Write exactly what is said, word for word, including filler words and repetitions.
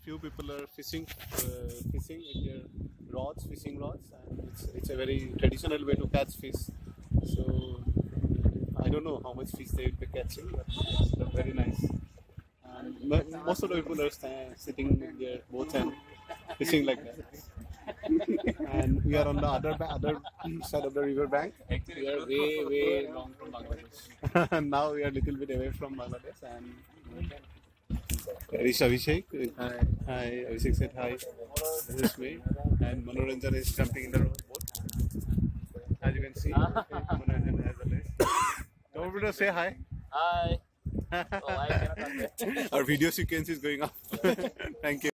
few people are fishing, uh, fishing with their rods, fishing rods, and it's it's a very traditional way to catch fish. So I don't know how much fish they will be catching, but it's very nice. And mo- most of the people are sta- sitting in their boats and fishing like that. And we are on the other ba- other side of the river bank. We are way, way long from Bangladesh. Now we are a little bit away from Bangladesh, and there is Abhishek. Hi. Hi, Abhishek said hi. This is me, and Manoranjan is jumping in the boat. As you can see, Manoranjan has a race. Don't forget to say hi. Hi. Oh, I cannot convey. Our video sequence is going up. Thank you.